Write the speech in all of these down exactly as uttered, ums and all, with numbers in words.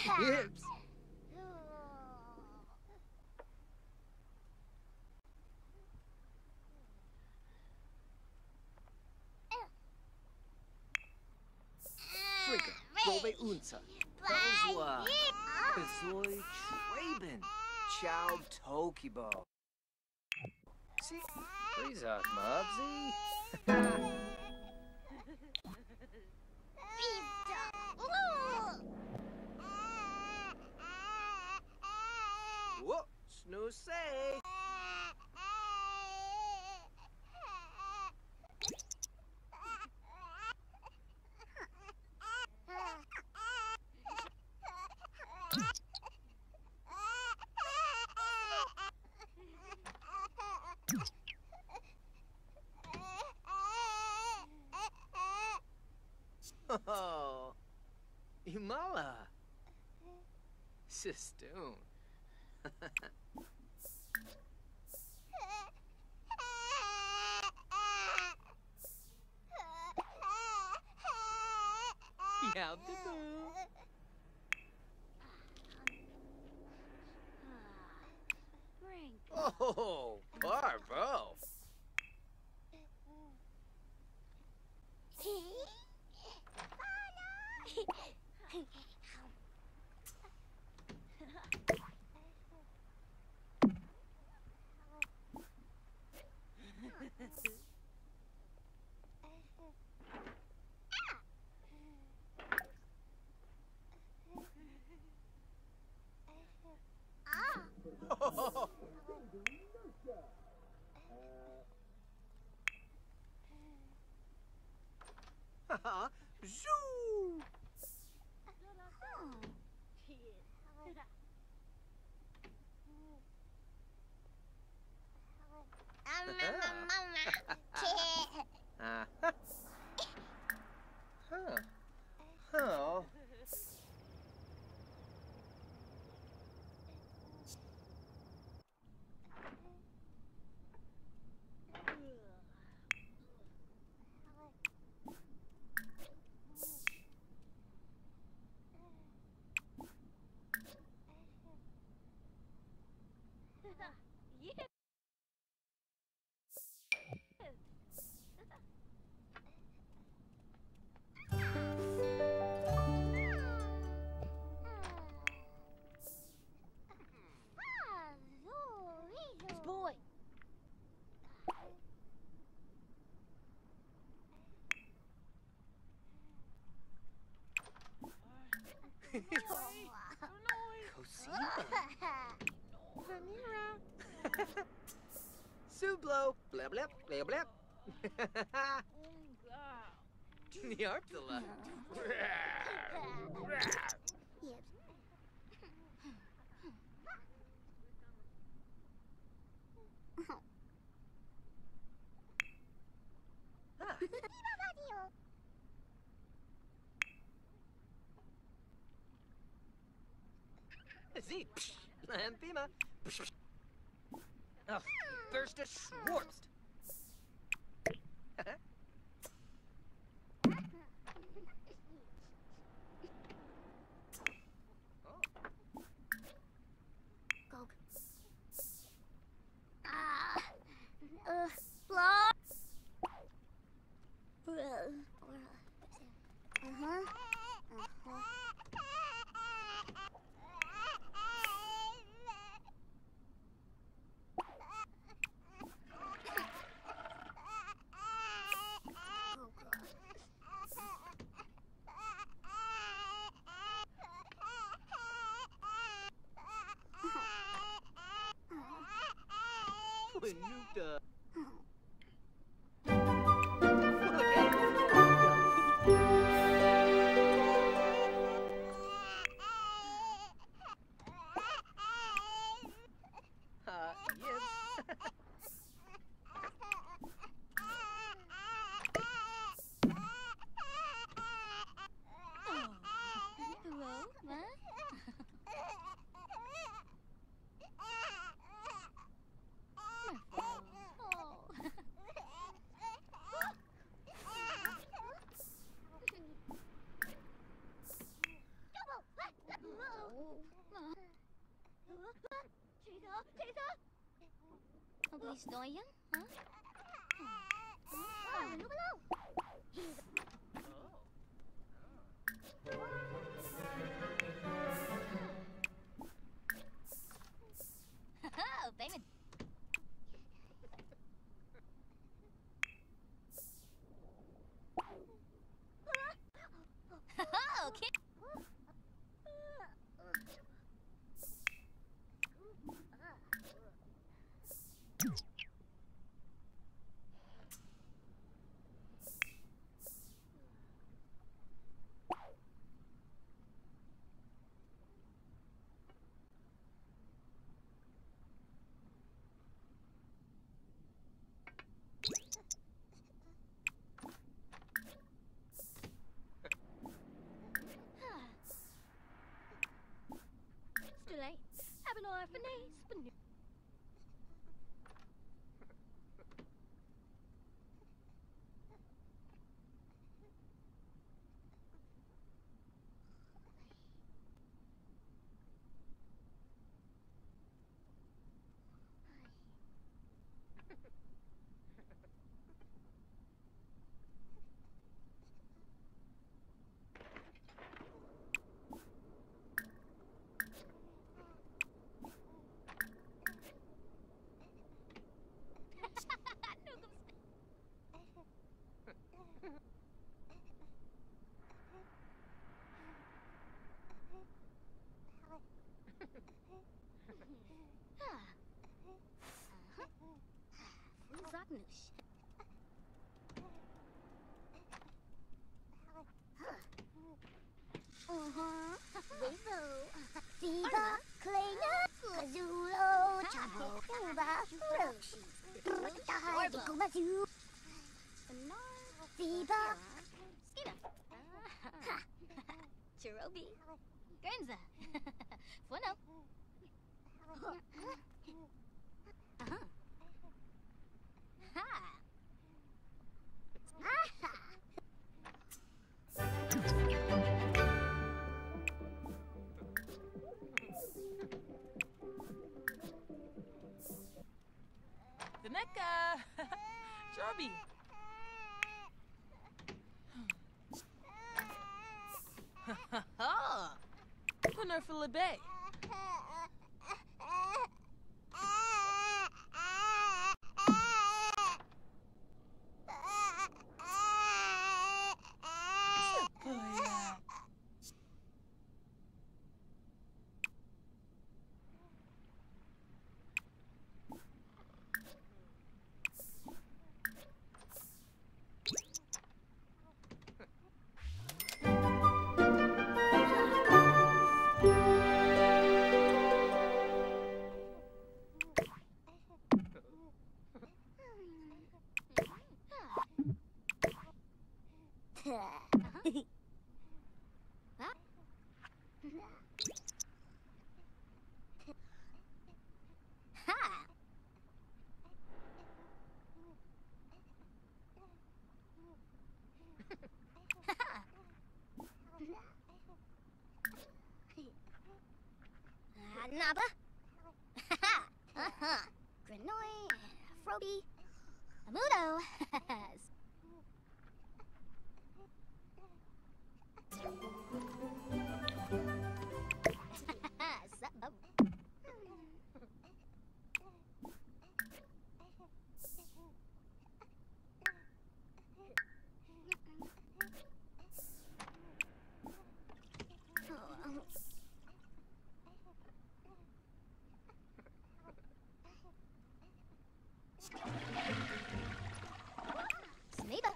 Yips. Fricka, Prove Unza, Belzwa, Kazoi Traben, Chow Tokibo. See, please, Mubsy. Whoa, snoo say. Oh, Imala. Sistoon. Yow de boo. Oh, Barbo. Oh. Haha, zoo. Uh-huh. Huh. Oh. Boy. Cosima. Vanira. Sublo. Blab blab blab blab. Nyarptala. See, Lampima. Oh, first a Schwartz. Gog. Ah. Uh. Blah. Uh-huh. Uh-huh. Stoyan, huh? Oh, no below. Oh, payment. Oh, okay. Too late. Have an eye for knees, but no. Zagnush. Uh-huh. Vivo. Viva. Kleina. Kazulo. Chapo. Uba. Roshi. Dai. Kumazu. Viva. Skina. Chirobi. Grenza. Bueno. Uh-huh. Ha! Aha! The Mecca! Joby! Ha ha! Punner for Bay. Naba. Uh-huh. Grenoi. Froby. Amudo. Sneeba.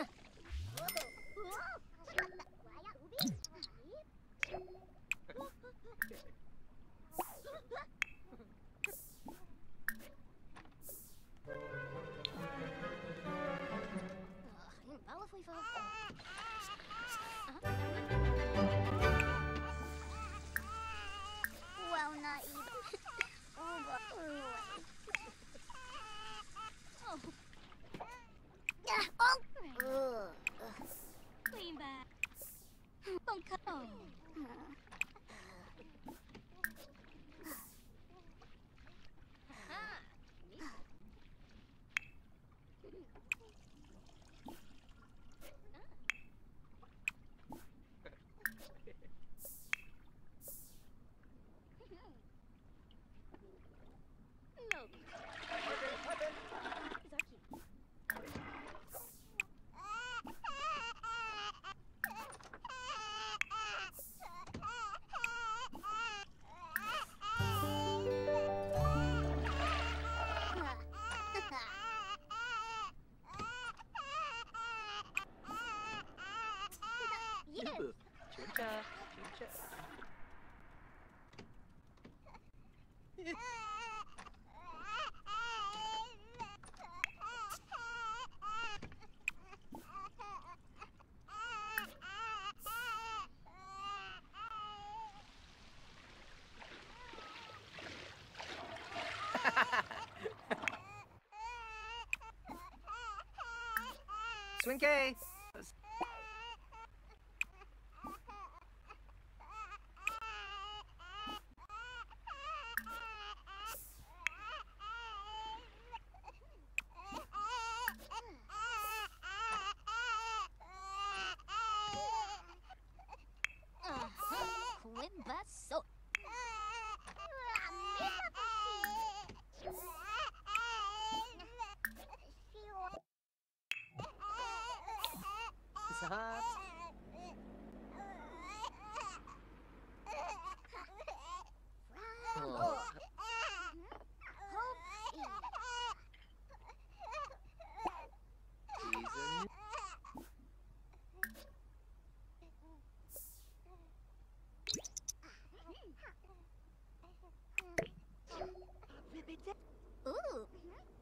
Well, not even. Oh, but... Oh. Yeah. Oh. Ugh. Clean back. Bunko. No. Zarky. Yes. Chimcha, chimcha. Swinky! Quimbaso. Zap. Oh. Season. Ooh.